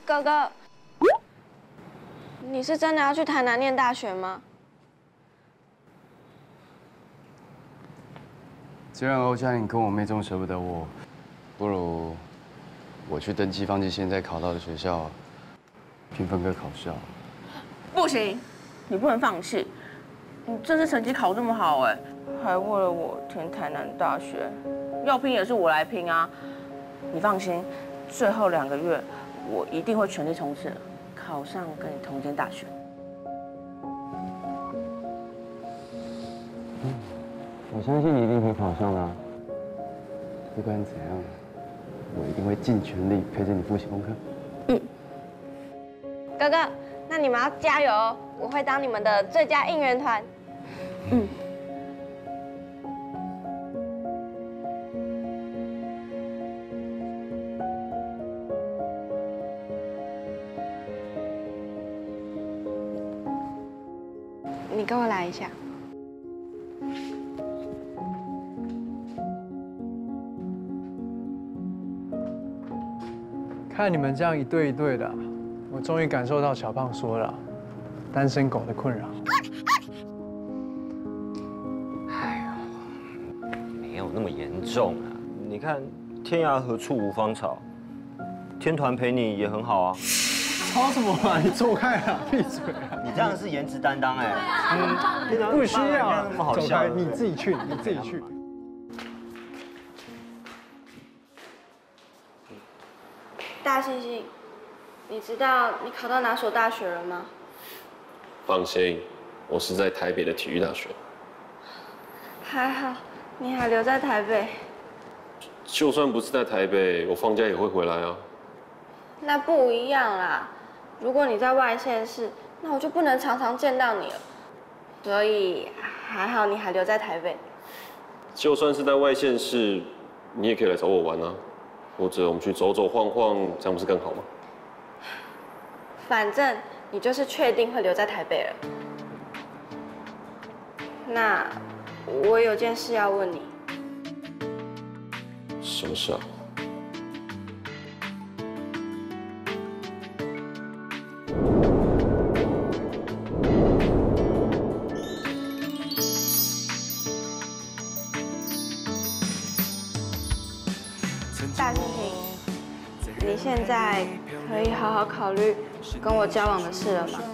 哥哥，你是真的要去台南念大学吗？ 既然欧嘉玲跟我妹这么舍不得我，不如我去登记放弃现在考到的学校，拼分科考试啊。 不行，你不能放弃。你这次成绩考这么好，哎，还为了我填台南大学，要拼也是我来拼啊。你放心，最后2个月我一定会全力冲刺，考上跟你同间大学。 我相信你一定可以考上的啊。不管怎样，我一定会尽全力陪着你复习功课。 哥哥，那你们要加油哦！我会当你们的最佳应援团。你跟我来一下。 看你们这样一对一对的，我终于感受到小胖说了单身狗的困扰。 哎呦，没有那么严重啊！你看，天涯何处无芳草，天团陪你也很好啊。 吵什么啊？你走开啊！闭嘴啊！ 你这样是颜值担当哎。 不需要， 那么好笑。 走开，你自己去，你自己去。 大猩猩，你知道你考到哪所大学了吗？ 放心，我是在台北的体育大学。 还好，你还留在台北。 就算不是在台北，我放假也会回来啊。 那不一样啦，如果你在外县市，那我就不能常常见到你了。所以还好你还留在台北。 就算是在外县市，你也可以来找我玩啊，或者我们去走走晃晃，这样不是更好吗？ 反正你就是确定会留在台北了。那我有件事要问你。 什么事啊？ 大猩猩，你现在可以好好考虑跟我交往的事了吗？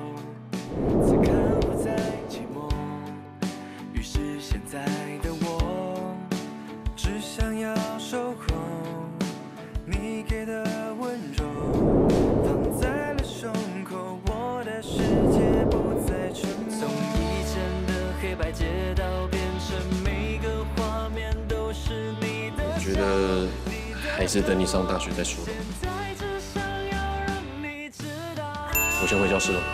我觉得还是等你上大学再说吧。我先回教室了。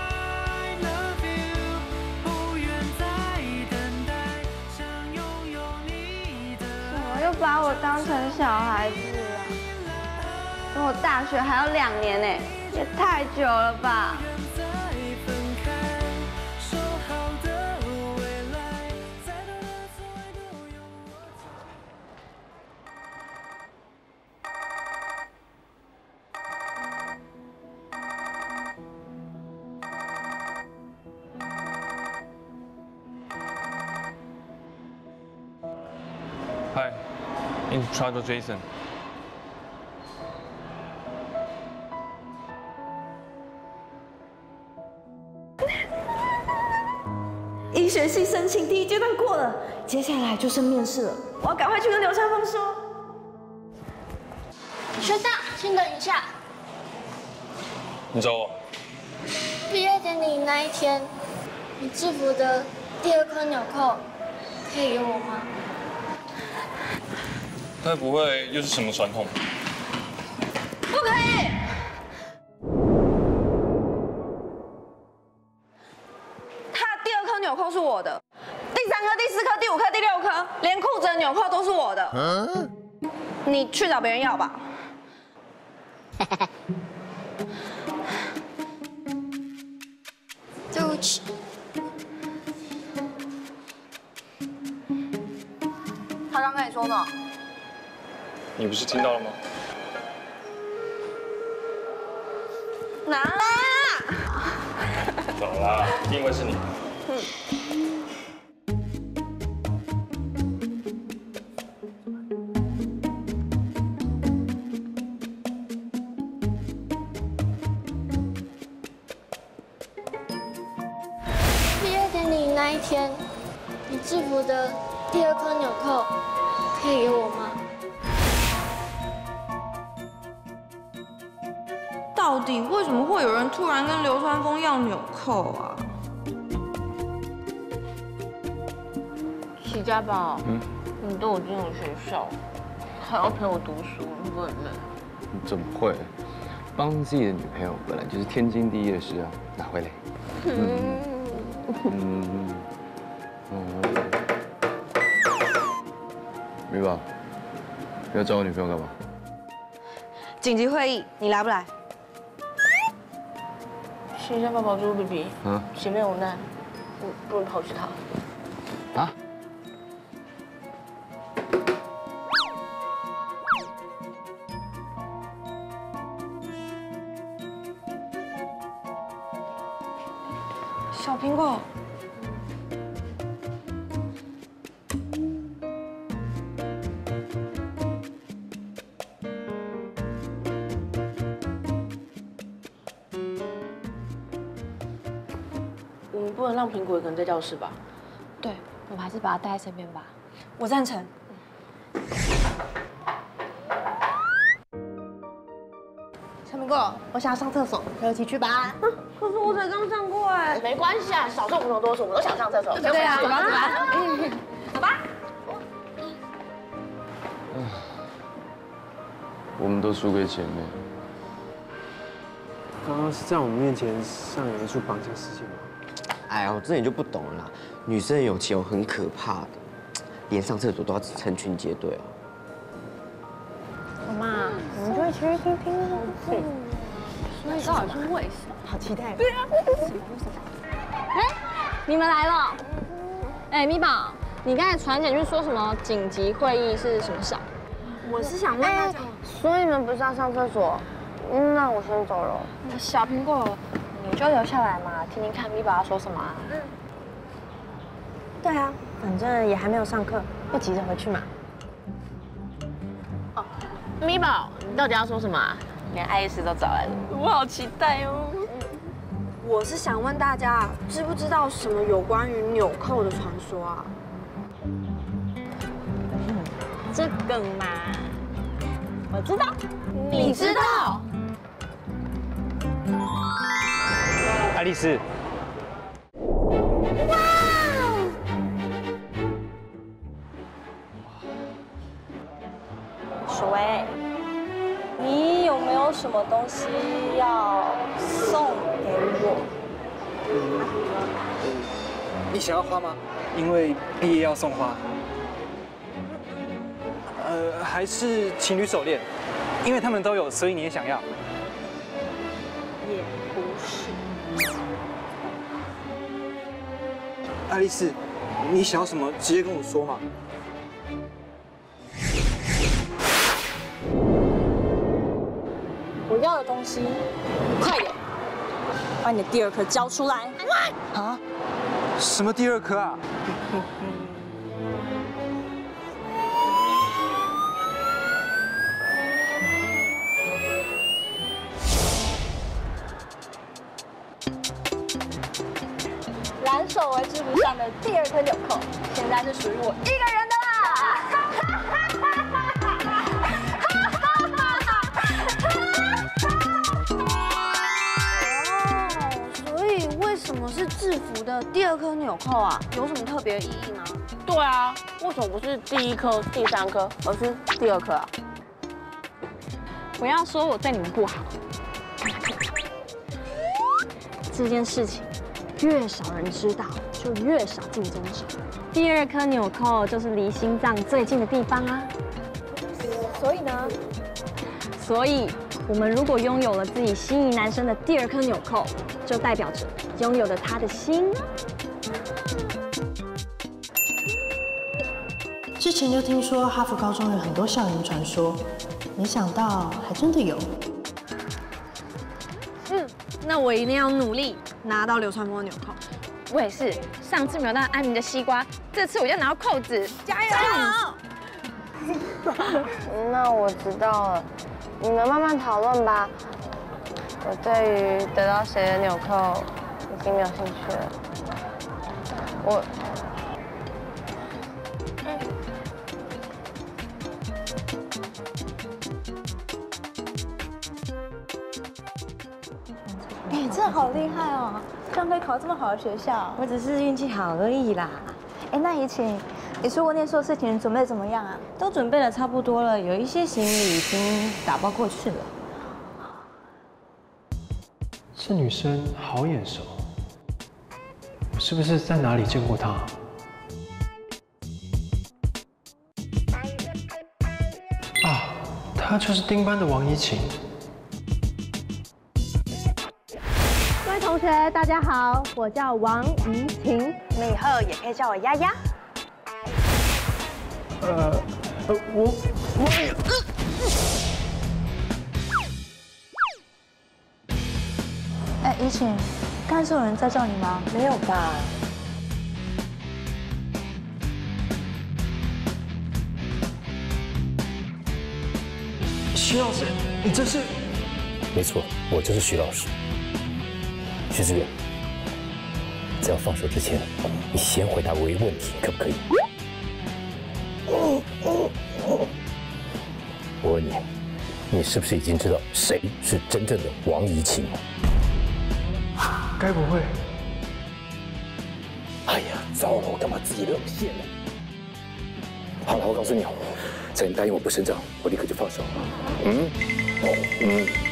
怎么又把我当成小孩子啊？跟我大学还要2年呢，也太久了吧？ Hi, in charge of Jason. 医学系申请第1阶段过了，接下来就剩面试了。我要赶快去跟刘川峰说。 学长，请等一下。 你找我？ 毕业典礼那一天，你制服的第2颗纽扣可以给我吗？ 该不会又是什么传统？ 不可以！他第2颗纽扣是我的，第3颗、第4颗、第5颗、第6颗，连裤子的纽扣都是我的。你去找别人要吧。 对不起。 他刚跟你说什么？ 你不是听到了吗？ 拿来啊！ 走啦，一定会是你。 毕业典礼那一天，你制服的第2颗纽扣可以给我吗？ 到底为什么会有人突然跟流川枫要纽扣啊？ 齐家宝，你都有进入学校，还要陪我读书，你不很累？ 怎么会？帮自己的女朋友本来就是天经地义的事啊，哪会累？米宝，你要找我女朋友干嘛？ 紧急会议，你来不来？ 齐家宝宝猪 BB， 啊？ 前面有难，你不能抛弃他。 啊？ 小苹果， 我们不能让苹果一个人在教室吧？ 对，我们还是把它带在身边吧。 我赞成。 小苹果，我想要上厕所，陪我一起去吧。 可是我才刚上过哎。 没关系啊，少数服从多数，我们都想上厕所。 对啊，走吧走吧。 走吧。 我们都输给姐妹。 刚刚是在我们面前上演一出绑架事件吗？ 哎呀，我这你就不懂了啦。女生的勇气很可怕的，连上厕所都要成群结队哦。 好嘛，我们就一起去听听啊。所以到底是为什么？好期待。对啊。哎，你们来了。哎，米宝，你刚才传简讯说什么紧急会议是什么事啊？ 我是想问大家， 所以你们不是要上厕所？那我先走了。 小苹果，你就留下来嘛，听听看米宝要说什么啊。对啊，反正也还没有上课，不急着回去嘛。 米宝，你到底要说什么啊？连爱丽丝都找来了，我好期待哦。 我是想问大家，知不知道什么有关于纽扣的传说啊？ 这个嘛，我知道。 你知道？ 爱丽丝。 小薇，你有没有什么东西要送给我？ 你想要花吗？因为毕业要送花。还是情侣手链，因为他们都有，所以你也想要。 也不是。 爱丽丝，你想要什么？直接跟我说嘛。 我要的东西，快点，把你的第2颗交出来。 啊？什么第2颗啊？ 蓝手为制服上的第2颗纽扣，现在是属于我一个人的哦，所以为什么是制服的第2颗纽扣啊？有什么特别意义吗？ 对啊，为什么不是第1颗、第3颗，而是第2颗啊？ 不要说我对你们不好，这件事情越少人知道，就越少竞争者。第2颗纽扣就是离心脏最近的地方啊。所以呢？所以我们如果拥有了自己心仪男生的第2颗纽扣，就代表着拥有了他的心啊。 之前就听说哈佛高中有很多校园传说，没想到还真的有。 那我一定要努力拿到流川枫的纽扣。 我也是，上次没有拿到安明的西瓜，这次我要拿到扣子，加油！ 那我知道了，你们慢慢讨论吧。我对于得到谁的纽扣已经没有兴趣了。 哎，真的好厉害哦！居然可以考这么好的学校。 我只是运气好而已啦。 哎，那怡晴，你出国念硕士前准备怎么样啊？ 都准备的差不多了，有一些行李已经打包过去了。 这女生好眼熟，我是不是在哪里见过她？啊，她就是丁班的王怡晴。 各位同学，大家好，我叫王怡晴，你以后也可以叫我丫丫。 哎，怡晴，刚才是有人在叫你吗？ 没有吧？ 徐老师，你这是？ 没错，我就是徐老师。徐志远，在我放手之前，你先回答我一个问题，可不可以？我问你，你是不是已经知道谁是真正的王怡晴？ 该不会？ 哎呀，糟了，我干嘛自己露馅呢？好了，我告诉你，只要你答应我不声张，我立刻就放手。